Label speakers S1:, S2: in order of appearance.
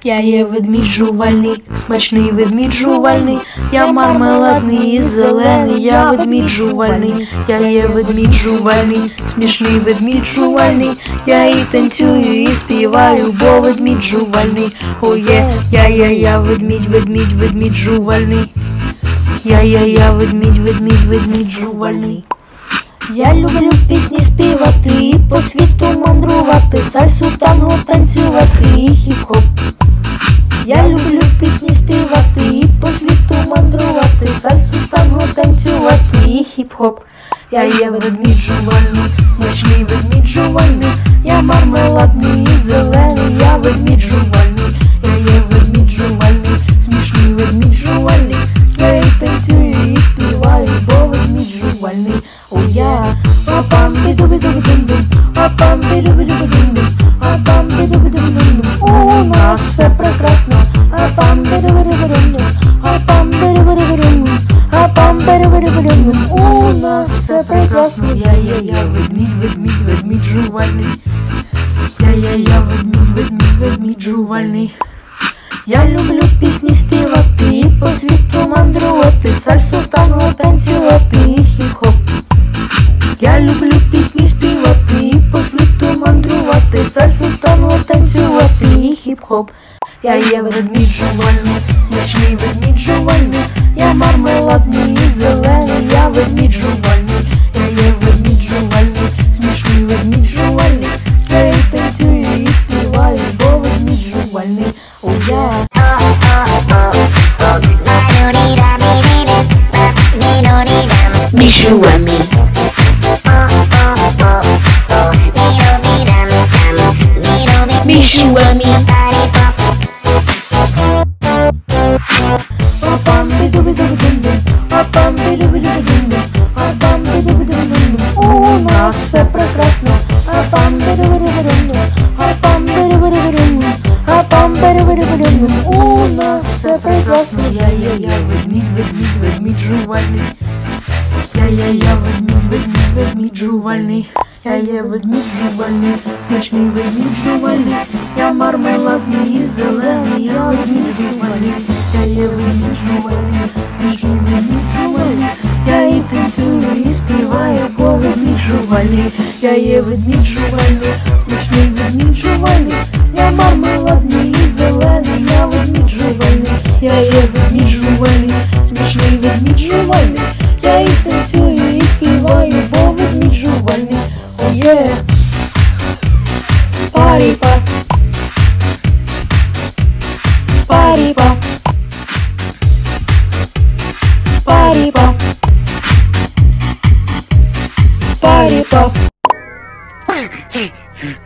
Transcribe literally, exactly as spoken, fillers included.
S1: Я є ведмідь жувальний, смачний ведмідь жувальний, я мармеладний і зелений, я ведмідь жувальний, я є ведмідь жувальний, смішний ведмідь жувальний, я і танцюю, і співаю, бо ведмідь жувальний. О є, я, я, я, ведмідь, ведмідь, ведмідь жувальний. Я, я, я, ведмідь, ведмідь, ведмідь жувальний. Я люблю пісні співати і по світу мандрувати, сальсу, танго танцювати і хіп-хоп. Я люблю пісні співати і по світу мандрувати, сальсу, танго танцювати і хіп-хоп. Я є ведмідь жувальний, смачний ведмідь жувальний, я мармеладний і зелений, я ведмідь жувальний, я є ведмідь жувальний, смішний ведмідь жувальний, я і танцюю, і співаю, бо ведмідь жувальний. О я, а-пам-бі-ду-бі-ду-бі-дум-дум, а-пам-бі-ду-бі-ду-бі-дум-дум, а-пам-бі-ду-бі-ду-бі-дум-дум. У нас все прекрасно, а-пам-бі-ду-бі-ду-бі-дум-дум, а-пам-бі-ду-бі-ду-бі-дум-дум, а-пам-бі-ду-бі-ду-бі-дум. У нас все прекрасно. Я, я, я, ведмідь, ведмідь, ведмідь жувальний. Я, я, я, ведмідь, ведмідь, ведмідь жувальний. Я люблю пісні співати і по світу мандрувати, сальсу, танго танцювати і хіп-хоп. Я люблю пісні співати і по світу мандрувати, сальсу, танго танцювати і хіп-хоп. Я є ведмідь жувальний, смачний ведмідь жувальний, я мармеладний і зелений, я ведмідь жувальний, я є ведмідь жувальний, смішний ведмідь жувальний, я і танцюю, і співаю, бо ведмідь жувальний. О я.
S2: Be sure me. Be sure me.
S1: У нас все прекрасно. У нас все прекрасно. Я, я, я, ведмідь, ведмідь, ведмідь жувальний. Я, я, я, ведмідь, ведмідь, ведмідь жувальний. Я є ведмідь жувальний, смачний ведмідь жувальний, я мармеладний і зелений, я ведмідь жувальний. Я є ведмідь жувальний, смачний ведмідь жувальний, я і танцюю, і співаю, бо ведмідь жувальний. Я є ведмідь жувальний, смачний ведмідь жувальний, я мармеладний і зелений, я ведмідь жувальний. Я є ведмідь жувальний, смачний ведмідь жувальний, я і танцюю, і співаю, бо ведмідь жувальний. Oh yeah, party pop, party pop, party pop, party pop.